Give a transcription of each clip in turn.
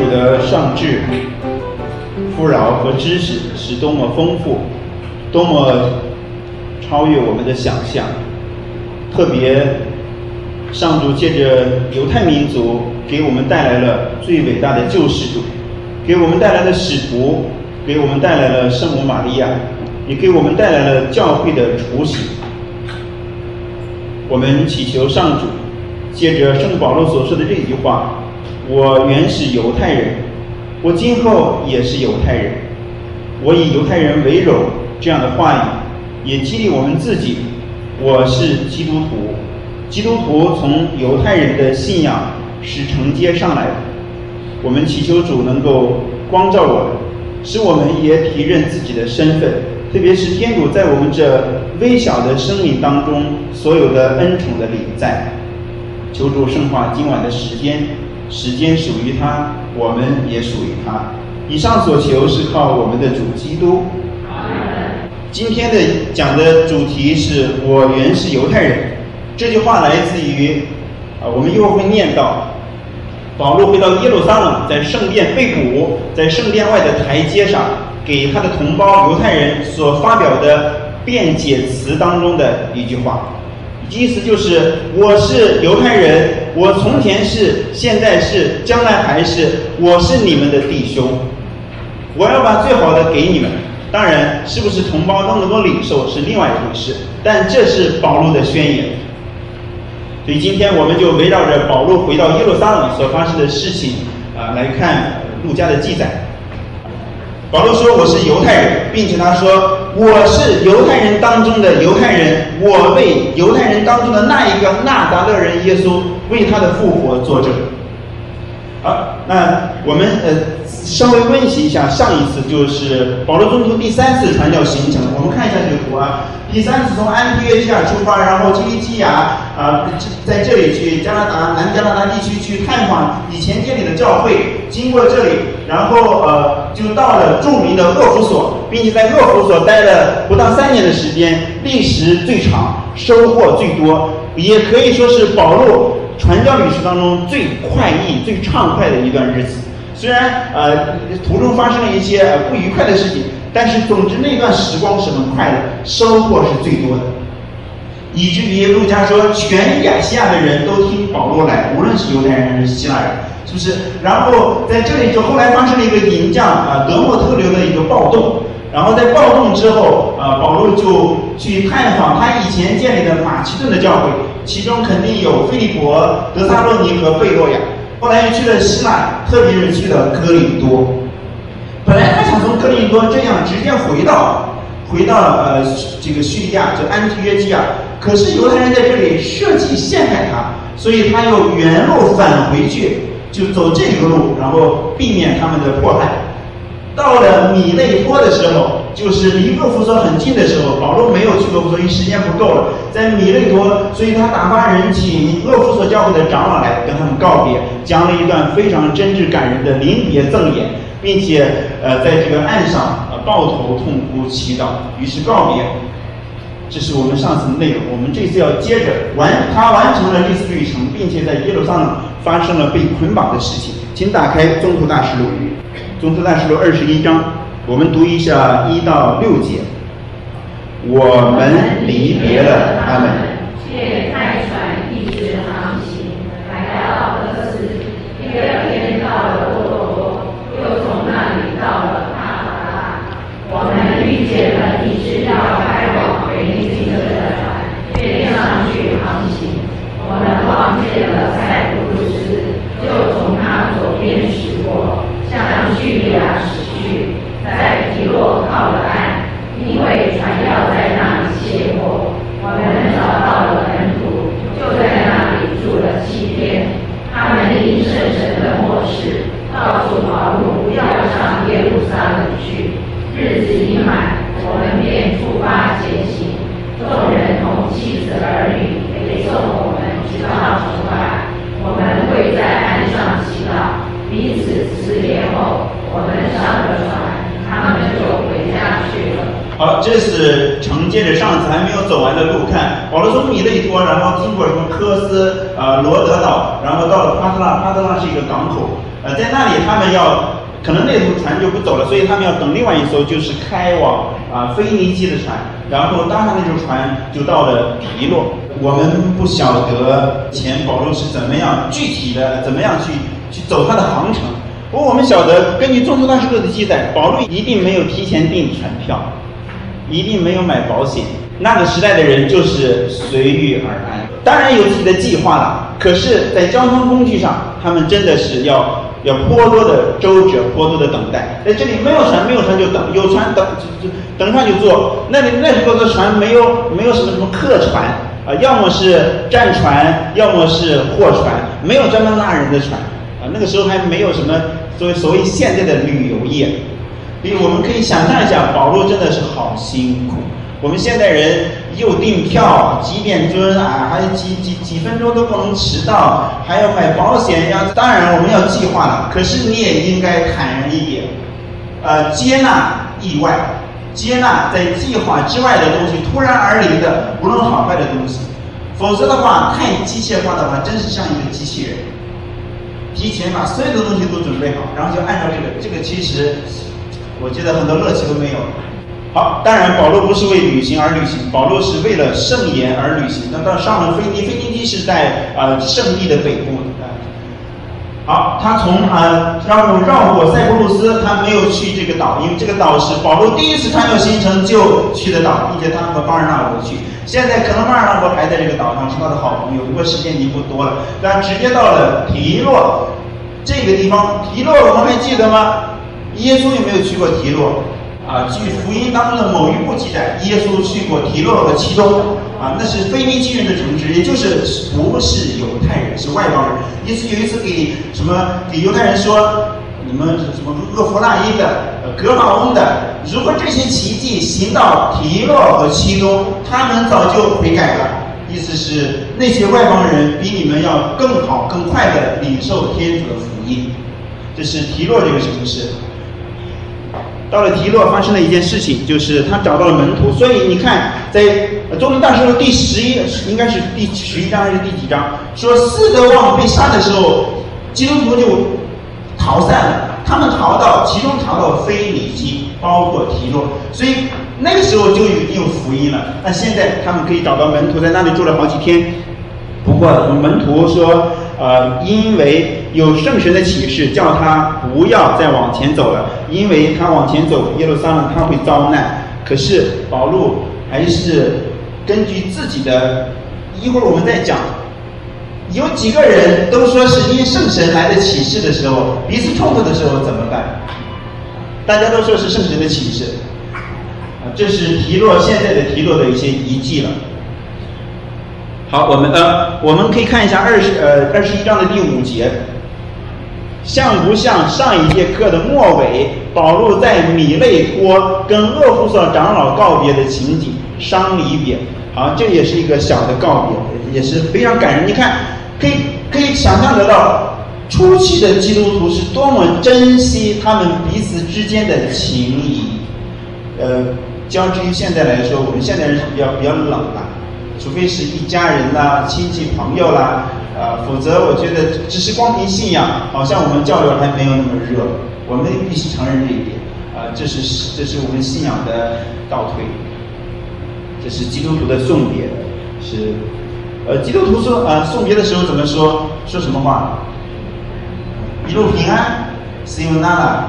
主的上智、富饶和知识是多么丰富，多么超越我们的想象。特别上主借着犹太民族给我们带来了最伟大的救世主，给我们带来了使徒，给我们带来了圣母玛利亚，也给我们带来了教会的雏形。我们祈求上主借着圣保罗所说的这句话，我原是犹太人，我今后也是犹太人，我以犹太人为荣，这样的话语也激励我们自己。我是基督徒，基督徒从犹太人的信仰是承接上来的。我们祈求主能够光照我们，使我们也体认自己的身份，特别是天主在我们这微小的生命当中所有的恩宠的领在。求主圣化今晚的时间，时间属于他，我们也属于他。以上所求是靠我们的主基督。今天的讲的主题是我原是犹太人。这句话来自于我们一会儿会念到保罗回到耶路撒冷，在圣殿被捕，在圣殿外的台阶上给他的同胞犹太人所发表的辩解词当中的一句话，意思就是我是犹太人，我从前是，现在是，将来还是，我是你们的弟兄，我要把最好的给你们。当然是不是同胞都能够领受是另外一回事，但这是保罗的宣言。所以今天我们就围绕着保罗回到耶路撒冷所发生的事情来看路加的记载。保罗说我是犹太人，并且他说我是犹太人当中的犹太人，我为犹太人当中的那一个纳匝勒人耶稣为他的复活作证。好，那我们稍微温习一下上一次，就是保罗宗徒第3次传教行程。我们看一下这个图啊，第3次从安提约基亚出发，然后基利基亚在这里去加拿大南加拿大地区去探访以前建立的教会，经过这里，然后就到了著名的厄弗所，并且在厄弗所待了不到3年的时间，历时最长，收获最多，也可以说是保罗传教旅程当中最快意、最畅快的一段日子。虽然途中发生了一些不愉快的事情，但是总之那段时光是很快乐，收获是最多的，以至于路加说全亚细亚的人都听保罗来，无论是犹太人还是希腊人，是不是？然后在这里就后来发生了一个银匠德莫特留的一个暴动，然后在暴动之后保罗就去探访他以前建立的马其顿的教会，其中肯定有腓利伯、德撒洛尼和贝洛亚。后来又去了希腊，特别是去了哥林多。本来他想从哥林多这样直接回到这个叙利亚，就安提约基亚，可是犹太人在这里设计陷害他，所以他又原路返回去，就走这个路，然后避免他们的迫害。到了米内托的时候，就是离厄弗所很近的时候，保罗没有去厄弗所，因为时间不够了，在米内托，所以他打发人请厄弗所教会的长老来跟他们告别，讲了一段非常真挚感人的临别赠言，并且在这个岸上抱头痛哭祈祷，于是告别。这是我们上次的内容，我们这次要接着他完成了这次旅程，并且在耶路撒冷发生了被捆绑的事情。请打开《宗徒大事录》，《宗徒大事录》21章，我们读一下1到6节。我们离别了他们， 借泰船一直航行，来到哥斯，第2天到了波多多，又从那里到了帕法拉。我们遇见了一只要开往腓尼基的船，便上去航行。我们望见了塞浦路斯，就从它左边驶过，向叙利亚驶去，在提洛靠了岸，因为船要在那里卸货。我们找到了门徒，就在那里住了7天。他们因圣神的默示，告诉保罗要上耶路撒冷去。日子已满，我们便出发前行。众人同妻子儿女陪送我们直到城外。我们会在岸上祈祷，彼此辞别后，我们上了船，他们就回家去了。 好，这是承接着上次还没有走完的路看。保罗从米内托多，然后经过什么科斯、罗德岛，然后到了帕特拉，帕特拉是一个港口，在那里他们要可能那艘船就不走了，所以他们要等另外一艘就是开往腓尼基的船，然后搭上那艘船就到了提洛。我们不晓得前保罗是怎么样具体的怎么样去走他的航程，不过我们晓得根据《宗徒大事录》的记载，保罗一定没有提前订船票，一定没有买保险。那个时代的人就是随遇而安，当然有自己的计划了，可是在交通工具上他们真的是要颇多的周折，颇多的等待。在这里没有船就等，有船等上就坐。那时候的船没有什么客船要么是战船，要么是货船，没有专门拉人的船那个时候还没有什么所谓现在的旅游业。所以我们可以想象一下，保罗真的是好辛苦。我们现代人又订票几点钟还几分钟都不能迟到，还要买保险呀。当然我们要计划了，可是你也应该坦然一点，接纳意外，接纳在计划之外的东西，突然而临的无论好坏的东西。否则的话，太机械化的话，真是像一个机器人，提前把所有的东西都准备好，然后就按照这个其实我觉得很多乐趣都没有。好，当然保罗不是为旅行而旅行，保罗是为了圣言而旅行。那到上了腓尼基是在圣地的北部。好，他从绕过塞浦路斯，他没有去这个岛，因为这个岛是保罗第一次传教行程就去的岛，并且他和巴尔纳伯去。现在可能巴尔纳伯还在这个岛上，是他的好朋友，不过时间已经不多了。他直接到了提洛这个地方。提洛我们还记得吗？耶稣有没有去过提洛？据福音当中的某一部记载，耶稣去过提洛和其中那是腓尼基人的城市，也就是不是犹太人，是外邦人。耶稣有一次给犹太人说，你们什么厄弗拉因的、格巴翁的，如果这些奇迹行到提洛和其中，他们早就悔改了。意思是那些外邦人比你们要更好、更快的领受天主的福音。这是提洛这个城市。到了提洛，发生了一件事情，就是他找到了门徒。所以你看，在《宗徒大事录》第11，应该是第11章还是第几章，说四德旺被杀的时候，基督徒就逃散了，他们其中逃到腓尼基，包括提洛，所以那个时候就已经有福音了。那现在他们可以找到门徒，在那里住了好几天。不过门徒说，因为有圣神的启示，叫他不要再往前走了，因为他往前走，耶路撒冷他会遭难。可是保罗还是根据自己的，一会儿我们再讲，有几个人都说是因圣神来的启示的时候，彼此冲突的时候怎么办？大家都说是圣神的启示这是提洛现在的提洛的一些遗迹了。好，我们可以看一下21章的第5节，像不像上一节课的末尾，保罗在米类托跟厄弗所长老告别的情景，伤离别。好，这也是一个小的告别，也是非常感人。你看，可以想象得到，初期的基督徒是多么珍惜他们彼此之间的情谊。较之于现在来说，我们现在人是比较冷了。除非是一家人啦、亲戚朋友啦，否则我觉得只是光凭信仰，好像我们交流还没有那么热。我们必须承认这一点这是我们信仰的倒退。这是基督徒的送别，是基督徒送别的时候怎么说什么话？一路平安 ，See you nada。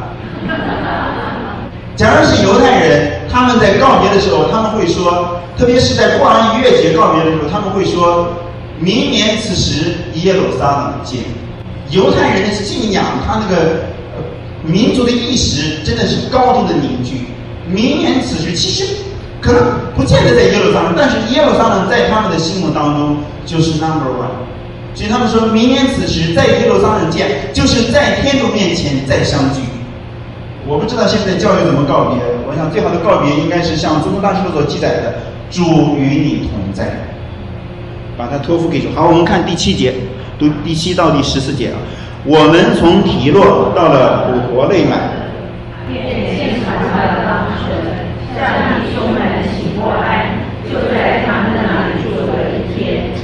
假如是犹太人，他们在告别的时候，他们会说，特别是在过完逾越节告别的时候，他们会说，明年此时耶路撒冷见。犹太人的信仰，他那个民族的意识真的是高度的凝聚。明年此时其实可能不见得在耶路撒冷，但是耶路撒冷在他们的心目当中就是 number one。所以他们说明年此时在耶路撒冷见，就是在天主面前再相聚。我不知道现在教育怎么告别，我想最好的告别应该是像《宗徒大事录》所记载的，主与你同在，把它托付给主。好，我们看第7节，读第7到第14节我们从提洛到了普陀类满， 现传的当时，向弟兄们行过安，就在他们那里住了1天。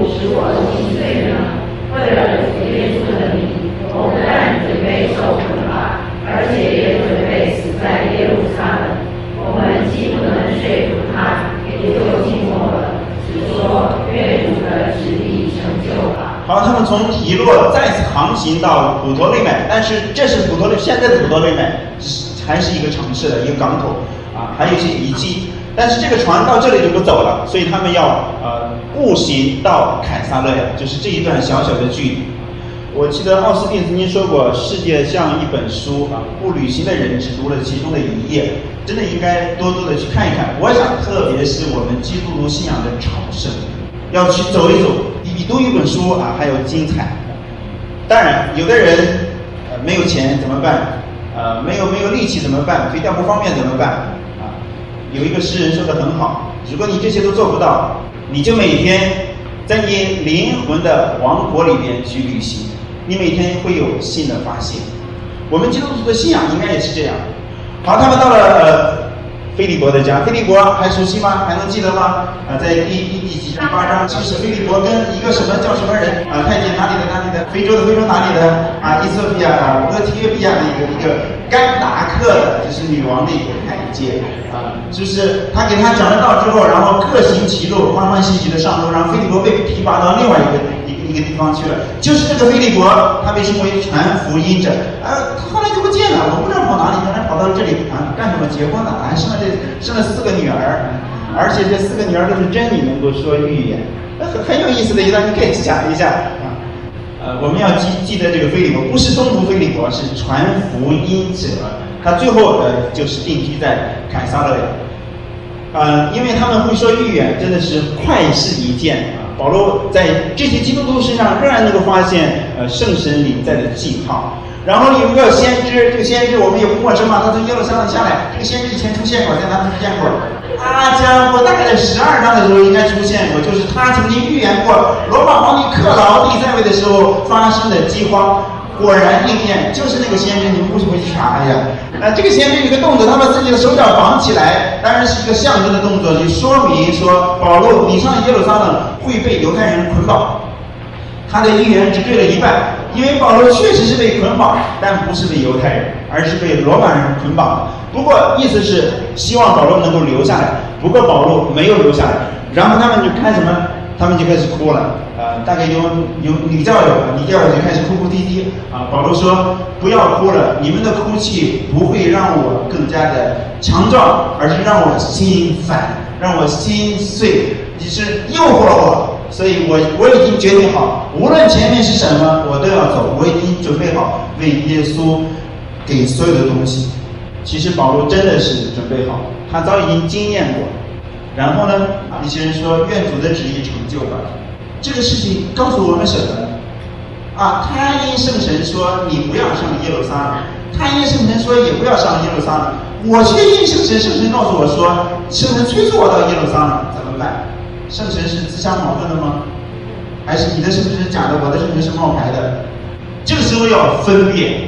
使我心碎呢？为了主耶稣的名，我不但准备受捆绑，而且也准备死在耶路撒冷。我们既不能说服他，也就静默了，只说愿主的旨意成就吧。 好，他们从提洛再次航行到普陀利买，但是这是现在的普陀利买还是一个城市的一个港口啊，还有一些遗迹。但是这个船到这里就不走了，所以他们要步行到凯撒勒雅，就是这一段小小的距离。我记得奥斯汀曾经说过，世界像一本书啊，不旅行的人只读了其中的一页，真的应该多多的去看一看。我想，特别是我们基督徒信仰的朝圣，要去走一走，比读一本书啊还要精彩。当然，有的人没有钱怎么办？没有力气怎么办？飞掉不方便怎么办？有一个诗人说的很好，如果你这些都做不到，你就每天在你灵魂的王国里面去旅行，你每天会有新的发现。我们基督徒的信仰应该也是这样。好，他们到了腓利伯的家，腓利伯还熟悉吗？还能记得吗？在第8章，就是腓利伯跟一个什么叫什么人太监哪里的，非洲哪里的伊索比亚俄提约比亚的一个甘达克的，就是女王的一个太监就是他给他讲了道之后，然后各行其路，欢欢喜喜的上路，然后腓利伯被提拔到另外一个地方去了。就是这个腓利伯，他被称为传福音者他后来就不见了，我不知道跑哪里，他跑到这里干什么？结婚了生了4个女儿，而且这4个女儿都是真女，能够说预言，很有意思的一段，你可以讲一下我们要记得这个腓利伯不是中途腓利伯，是传福音者。他最后就是定居在凯撒勒雅，因为他们会说预言，真的是快事一件保罗在这些基督徒身上仍然能够发现圣神领在的记号。然后有一个先知，这个先知我们也不陌生嘛，他从耶路撒冷下来，这个先知以前出现过，在哪里出现过？家伙大概在12章的时候应该出现过，就是他曾经预言过罗马皇帝克劳地在位的时候发生的饥荒。果然应验，就是那个先知，你们不是回去查一下？这个先知有一个动作，他把自己的手脚绑起来，当然是一个象征的动作，就说明说保罗你上耶路撒冷会被犹太人捆绑。他的预言只对了一半，因为保罗确实是被捆绑，但不是被犹太人，而是被罗马人捆绑的。不过意思是希望保罗能够留下来，不过保罗没有留下来，然后他们就看什么？他们就开始哭了，大概有女教友就开始哭哭啼啼保罗说不要哭了，你们的哭泣不会让我更加的强壮，而是让我心烦，让我心碎，就是诱惑我，所以我已经决定好，无论前面是什么我都要走，我已经准备好为耶稣给所有的东西。其实保罗真的是准备好，他早已经经验过。然后呢，一些人说愿主的旨意成就吧，这个事情告诉我们什么呢？他因圣神说你不要上耶路撒冷，他因圣神说也不要上耶路撒冷，我却因圣神告诉我说，圣神催促我到耶路撒冷，怎么办？圣神是自相矛盾的吗？还是你的圣神是假的，我的圣神是冒牌的？这个时候要分辨，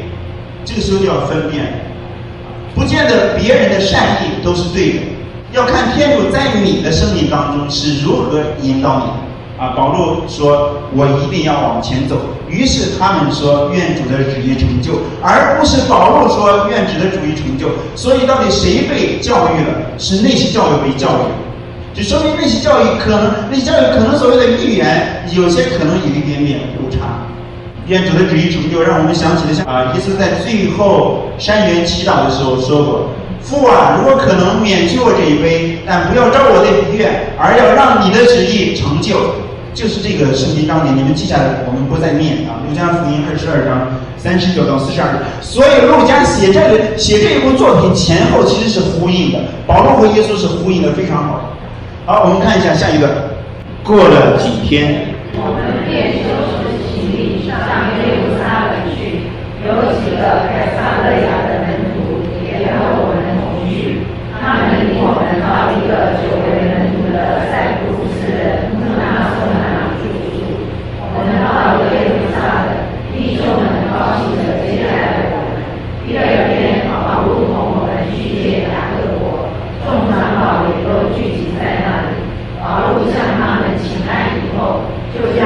不见得别人的善意都是对的。要看天主在你的生命当中是如何引导你的保罗说我一定要往前走，于是他们说愿主的旨意成就，而不是保罗说愿主的旨意成就。所以到底谁被教育了？是那些教育被教育，就说明那些教育可能所谓的预言有些可能有一点点误差。愿主的旨意成就让我们想起了耶稣在最后山园祈祷的时候说过，父如果可能免去我这一杯，但不要照我的愿，而要让你的旨意成就。就是这个圣经章节，你们记下来，我们不再念路加福音22章39到42节。所以路加写这一部作品前后其实是呼应的，保罗和耶稣是呼应的非常好。好，我们看一下下一段。过了几天， 我们便收拾行李上耶路撒冷去，有几个凯撒勒雅的门徒也和我们同去，他们领我们到一个久为门徒的塞浦路斯人穆纳松那住宿。我们到了耶路撒冷，弟兄们高兴地接待了我们。第二天，保罗同我们去见雅各伯，众长老也都聚集在那里。保罗向他们请安以后，就将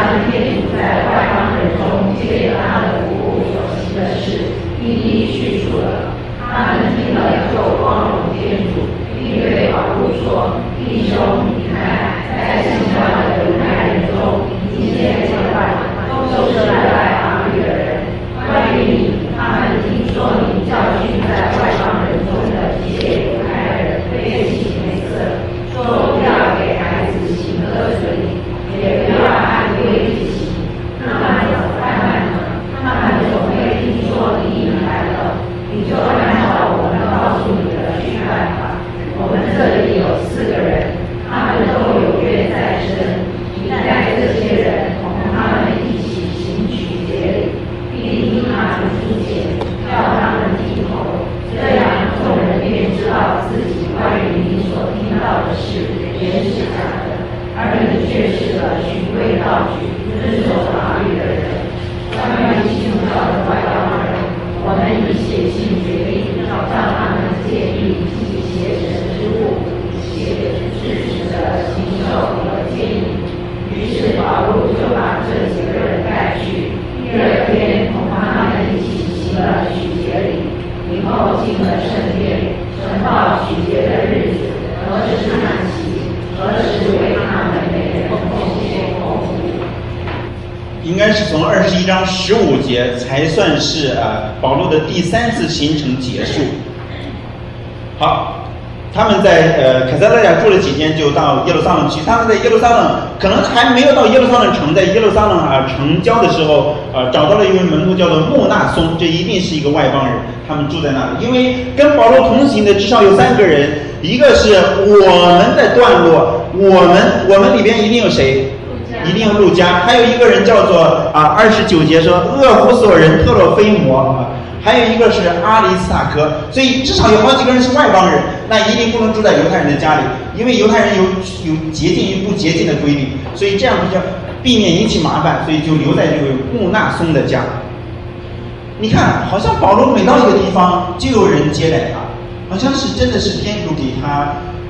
的事原是假的，而你却是个循规蹈矩、遵守法律的人。关于信教的外邦人，我们以写信决定，让他们建立既邪神之物、且事实的行守和建议。于是保罗就把这几个人带去，第二天同他们一起行了许节礼，以后进了圣殿，呈报许节的日子，何时按期，何时为他们每人奉献供物。 应该是从21章15节才算是保罗的第3次行程结束。好，他们在凯撒勒雅住了几天，就到耶路撒冷去。他们在耶路撒冷可能还没有到耶路撒冷城，在耶路撒冷城郊的时候，找到了一位门徒叫做穆纳松，这一定是一个外邦人，他们住在那里。因为跟保罗同行的至少有3个人，一个是我们的段落，我们里边一定有谁？一定有路加，还有一个人叫做29节说厄弗所人特洛菲摩还有一个是阿里斯塔科，所以至少有好几个人是外邦人，那一定不能住在犹太人的家里，因为犹太人有洁净与不洁净的规定，所以这样比较避免引起麻烦，所以就留在这位穆纳松的家。你看，好像保罗每到一个地方就有人接待他，好像是真的是天主给他，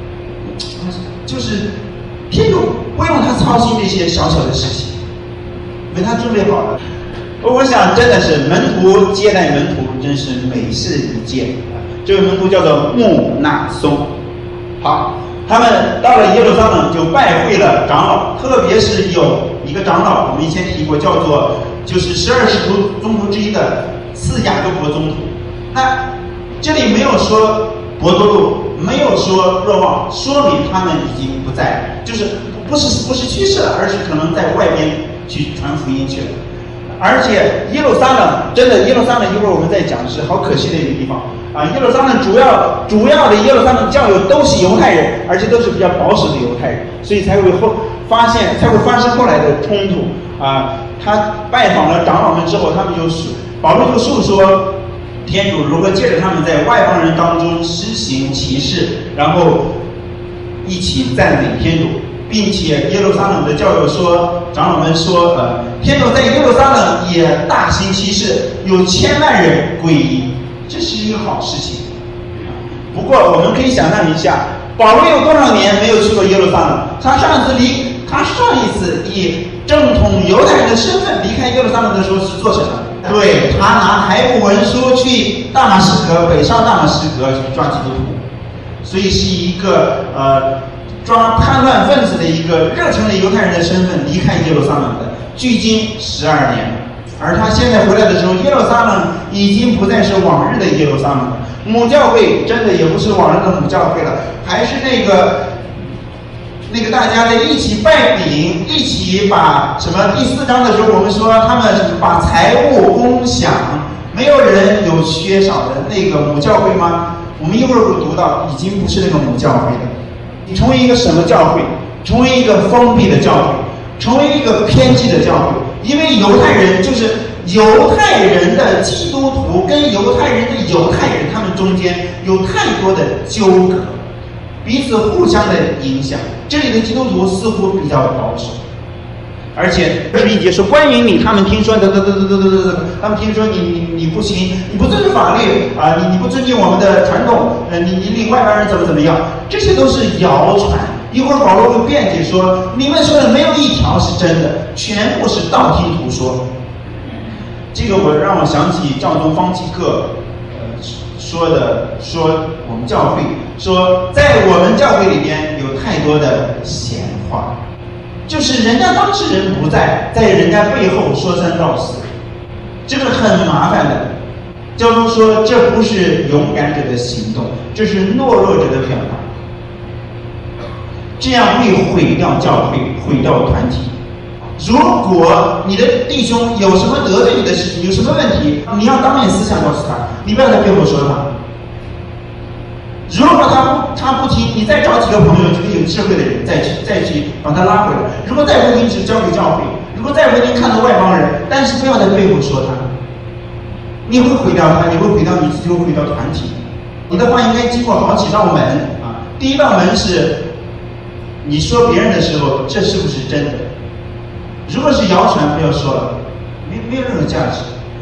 就是天主不用他操心这些小小的事情，为他准备好了。我想真的是门徒接待门徒，真是美事一件。这位门徒叫做穆纳松。好，他们到了耶路撒冷就拜会了长老，特别是有一个长老，我们以前提过，叫做就是12使徒宗徒之一的次雅各伯宗徒。那这里没有说伯多禄，没有说若望，说明他们已经不在，就是不是去世了，而是可能在外边去传福音去了。而且耶路撒冷真的，耶路撒冷一会儿我们再讲，是好可惜的一个地方耶路撒冷主要的耶路撒冷教友都是犹太人，而且都是比较保守的犹太人，所以才会发生后来的冲突他拜访了长老们之后，他们保罗就述说天主如何借着他们在外邦人当中施行奇事，然后一起赞美天主。并且耶路撒冷的教友说，长老们说，天主在耶路撒冷也大行其事，有1000万人皈依，这是一个好事情。不过我们可以想象一下，保罗有多少年没有去过耶路撒冷？他上一次以正统犹太人的身份离开耶路撒冷的时候是做什么？对，他拿台布文书去大马士革，北上大马士革去抓基督徒，所以是一个抓叛乱分子的一个热诚的犹太人的身份离开耶路撒冷的，距今12年。而他现在回来的时候，耶路撒冷已经不再是往日的耶路撒冷了，母教会真的也不是往日的母教会了，还是那个大家在一起拜饼，一起把什么第4章的时候我们说他们把财物共享，没有人有缺少的那个母教会吗？我们一会儿会读到，已经不是那个母教会了。你成为一个什么教会？成为一个封闭的教会，成为一个偏激的教会。因为犹太人就是犹太人的基督徒跟犹太人的犹太人，他们中间有太多的纠葛，彼此互相的影响。这里的基督徒似乎比较保守，而且21节说关于你，他们听说他们听说你不行，你不遵守法律你不尊敬我们的传统，你领外邦人怎么样，这些都是谣传。一会儿保罗会辩解说，你们说的没有一条是真的，全部是道听途说。这个让我想起教宗方济各说我们教会说，在我们教会里边有太多的闲话，就是人家当事人不在人家背后说三道四，这个很麻烦的。教宗说，这不是勇敢者的行动，这是懦弱者的表达，这样会毁掉教会，毁掉团体。如果你的弟兄有什么得罪你的事情，有什么问题，你要当面私下告诉他，你不要在背后说他。如果他不听，你再找几个朋友，这个有智慧的人再去把他拉回来。如果再不听，只交给教会；如果再不听，看到外邦人，但是不要在背后说他，你会毁掉他，你会毁掉你自己，会毁掉团体。你的话应该经过好几道门第一道门是你说别人的时候，这是不是真的？如果是谣传，不要说了，没有任何价值。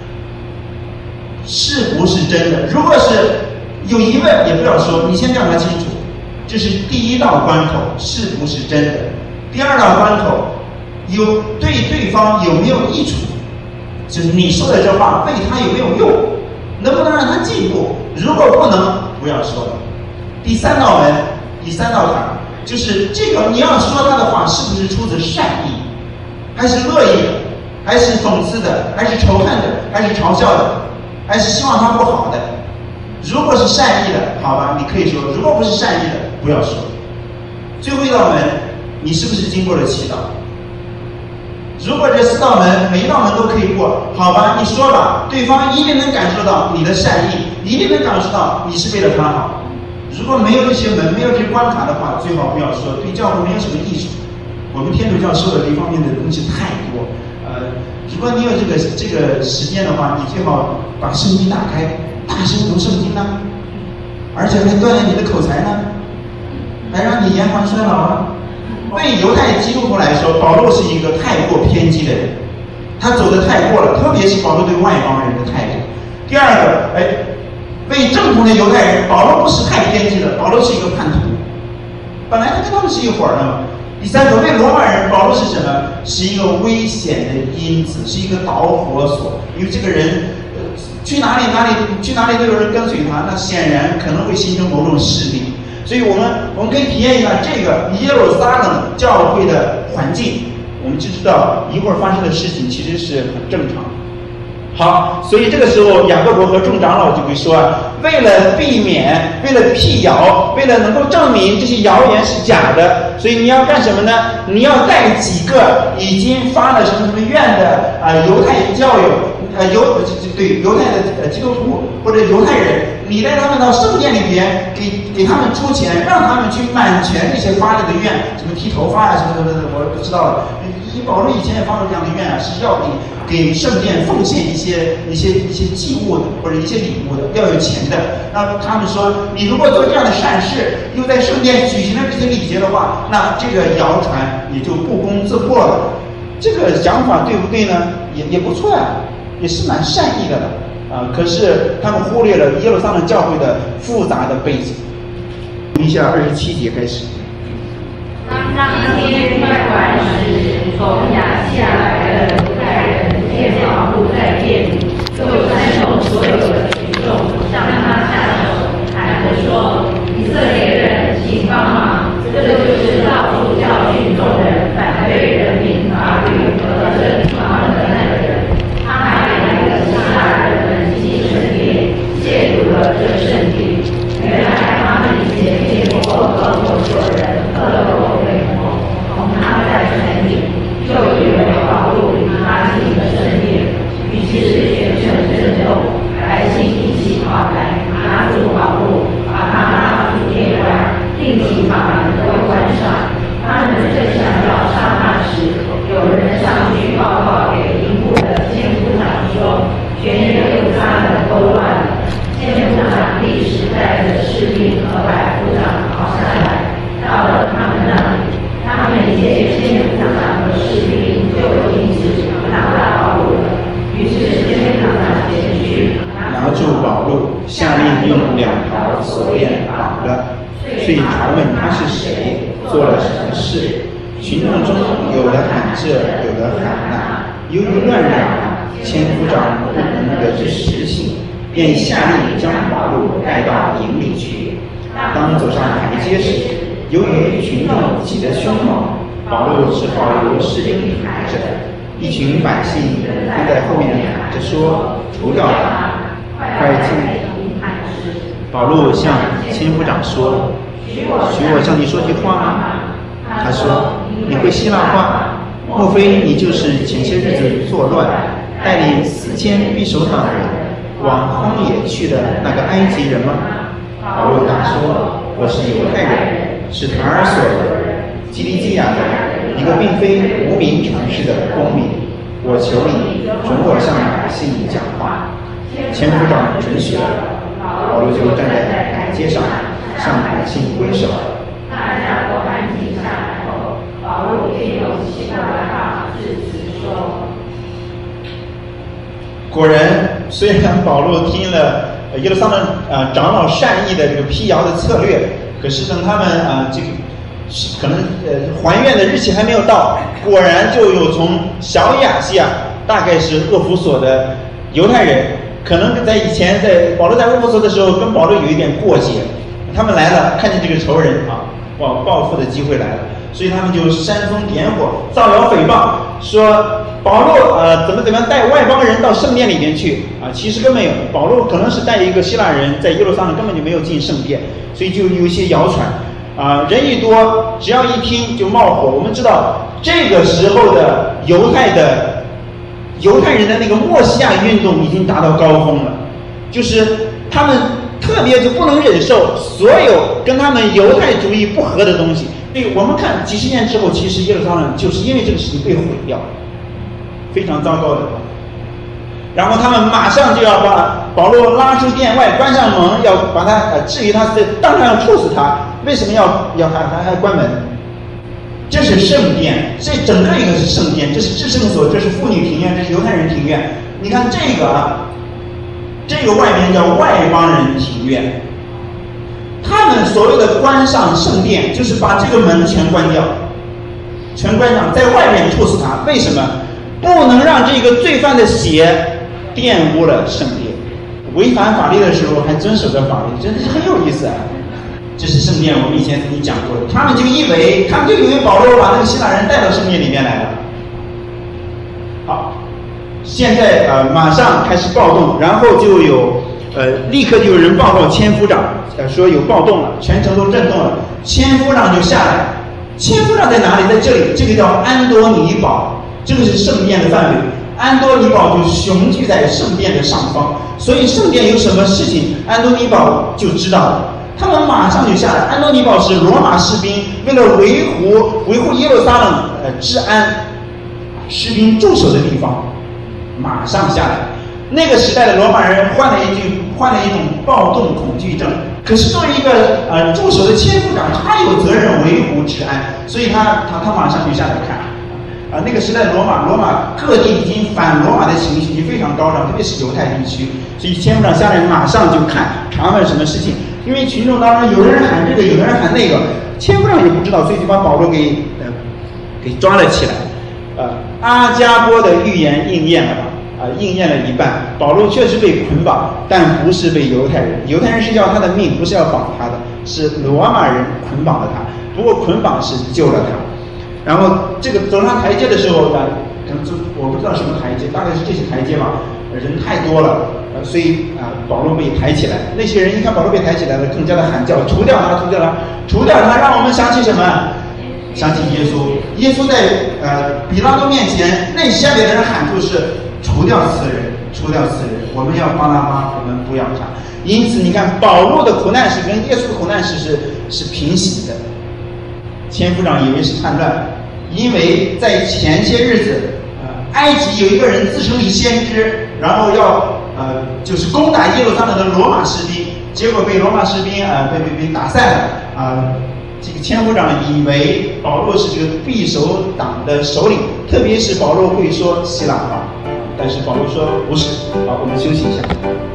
是不是真的？如果是有疑问，也不要说，你先调查清楚。这是第一道关口，是不是真的？第二道关口，对对方有没有益处？就是你说的这话对他有没有用？能不能让他进步？如果不能，不要说了。第三道门，第三道坎，就是这个你要说他的话是不是出自善意，还是恶意的，还是讽刺的，还是仇恨的，还是嘲笑的，还是希望他不好的？如果是善意的，好吧，你可以说；如果不是善意的，不要说。最后一道门，你是不是经过了祈祷？如果这4道门每一道门都可以过，好吧，你说吧，对方一定能感受到你的善意，一定能感受到你是为了他好。如果没有这些门，没有这些关卡的话，最好不要说，对教会没有什么益处。我们天主教说的这方面的东西太多，如果你有这个时间的话，你最好把圣经打开，大声读圣经呢，而且还锻炼你的口才呢，还让你延缓衰老啊。对犹太基督徒来说，保罗是一个太过偏激的人，他走得太过了，特别是保罗对外邦人的态度。第二个，为正统的犹太人，保罗不是太偏激的，保罗是一个叛徒，本来他跟他们是一伙儿的嘛。第三个，为罗马人，保罗是什么？是一个危险的因子，是一个导火索。因为这个人，去哪里都有人跟随他，那显然可能会形成某种势力。所以我们可以体验一下这个耶路撒冷教会的环境，我们就知道一会儿发生的事情其实是很正常。好，所以这个时候雅各伯和众长老就会说，为了避免，为了辟谣，为了能够证明这些谣言是假的，所以你要干什么呢？你要带几个已经发了什么愿的犹太教友，犹太的基督徒或者犹太人，你带他们到圣殿里边，给他们出钱，让他们去满全这些发了的愿，什么剃头发啊，什么我不知道了。保罗以前也发过这样的愿啊，是要给圣殿奉献一些祭物的或者一些礼物的，要有钱的。那他们说，你如果做这样的善事，又在圣殿举行了这些礼节的话，那这个谣传也就不攻自破了。这个想法对不对呢？也不错啊，也是蛮善意的了可是他们忽略了耶路撒冷教会的复杂的背景。读一下27节开始。 当天快晚时，从亚细亚来的犹太人见保罗在殿里，就煽动所有的群众向他下手，喊着说：“以色列人，请帮忙！这就是到处教训众人反对人民法律和正义他们的那个人。他还给那个希腊人们进圣殿，亵渎了这圣殿。原来他们以前见过和我所人克罗为谋，同他在城里，就以为保罗与他进了圣殿，于是全城震动，百姓一起跑来，拿住保罗，把他拉出殿外，并且把门都关上。他们正想要杀他时，有人上去报告给营部的监副长说，全耶路撒冷都乱了。监副长立时带着士兵和百夫长跑下来，到了他们那里，他们一见监副长和士兵就停止拿保罗了。于是监副长前去拿住保罗，下令用2条锁链绑了，遂查问他是谁，做了什么事。群众中有的喊这，有的喊那，由于乱嚷，千夫长不能得知实情，便下令将保罗带到营里去。当走上台阶时，由于群众挤得凶猛，保罗只好由士兵抬着。一群百姓都在后面喊着说：“除掉他，快进！”保罗向千夫长说：“许我向你说句话吗？”他说：“你会希腊话？莫非你就是前些日子作乱，带领4000匕首党人往荒野去的那个埃及人吗？”保罗答说：“我是犹太人，是塔尔索人，基利基亚的，一个并非无名城市的公民。我求你准我向百姓讲话。”千夫长准许了，保罗就站在台阶上向百姓挥手。 大家都安静下来。 果然，虽然保罗听了耶路撒冷长老善意的这个辟谣的策略，可是等他们这个可能还愿的日期还没有到，果然就有从小亚细亚，大概是厄弗所的犹太人，可能在以前在保罗在厄弗所的时候跟保罗有一点过节，他们来了，看见这个仇人报复的机会来了，所以他们就煽风点火，造谣诽谤，说保罗怎么样带外邦人到圣殿里面去其实根本没有，保罗可能是带一个希腊人在耶路撒冷根本就没有进圣殿，所以就有一些谣传人一多，只要一听就冒火。我们知道这个时候的犹太人的那个默西亚运动已经达到高峰了，就是他们特别就不能忍受所有跟他们犹太主义不合的东西。所以我们看几十年之后，其实耶路撒冷就是因为这个事情被毁掉了，非常糟糕的。然后他们马上就要把保罗拉出殿外，关上门，要把他至于他当然要处死他。为什么要还关门？这是圣殿，这整个一个是圣殿，这是至圣所，这是妇女庭院，这是犹太人庭院。你看这个外面叫外邦人庭院，他们所谓的关上圣殿，就是把这个门全关掉，全关上，在外面处死他。为什么？不能让这个罪犯的血玷污了圣殿。违反法律的时候还遵守着法律，真的是很有意思啊。这是圣殿，我们以前曾经讲过的。他们就以为保罗把那个希腊人带到圣殿里面来了。好，现在马上开始暴动，然后就有立刻就有人报告千夫长，说有暴动了，全城都震动了。千夫长就下来，千夫长在哪里？在这里，这个叫安多尼堡，这个是圣殿的范围。安多尼堡就雄踞在圣殿的上方，所以圣殿有什么事情，安多尼堡就知道了。他们马上就下来。安多尼堡是罗马士兵为了维护耶路撒冷治安，士兵驻守的地方，马上下来。那个时代的罗马人患了一种暴动恐惧症，可是作为一个驻守的千夫长，他有责任维护治安，所以他马上就下来看。那个时代罗马各地已经反罗马的情绪已经非常高涨，特别是犹太地区，所以千夫长下来马上就查问什么事情。因为群众当中有的人喊这个，有的人喊那个，千夫长也不知道，所以就把保罗给抓了起来。阿加波的预言应验了吧？应验了一半。保罗确实被捆绑，但不是被犹太人。犹太人是要他的命，不是要绑他的，是罗马人捆绑了他。不过捆绑是救了他。然后这个走上台阶的时候呢，可能我不知道什么台阶，大概是这些台阶吧，人太多了，所以保罗被抬起来。那些人一看保罗被抬起来了，更加的喊叫：除掉他，除掉他，除掉他！让我们想起什么？想起耶稣。耶稣在比拉多面前，那下面的人喊出是：除掉此人，除掉此人！我们要巴拿巴，我们不要他。因此，你看保罗的苦难史跟耶稣的苦难史是平行的。千夫长以为是叛乱，因为在前些日子，埃及有一个人自称为先知，然后要就是攻打耶路撒冷的罗马士兵，结果被罗马士兵被打散了这个千夫长以为保罗是这个匕首党的首领，特别是保罗会说希腊话，但是保罗说不是。好，我们休息一下。